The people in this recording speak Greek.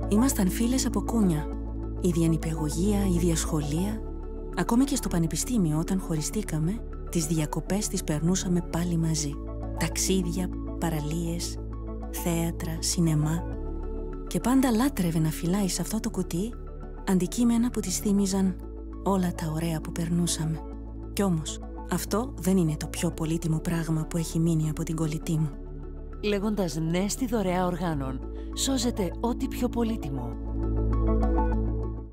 Ήμασταν φίλες από κούνια. Ίδια νηπιαγωγεία, ίδια σχολεία. Ακόμη και στο πανεπιστήμιο, όταν χωριστήκαμε, τις διακοπές τις περνούσαμε πάλι μαζί. Ταξίδια, παραλίες, θέατρα, σινεμά. Και πάντα λάτρευε να φυλάει σε αυτό το κουτί αντικείμενα που της θύμιζαν όλα τα ωραία που περνούσαμε. Κι όμως, αυτό δεν είναι το πιο πολύτιμο πράγμα που έχει μείνει από την κολλητή μου. Λέγοντας ναι στη δωρεά οργάνων, σώζεται ό,τι πιο πολύτιμο.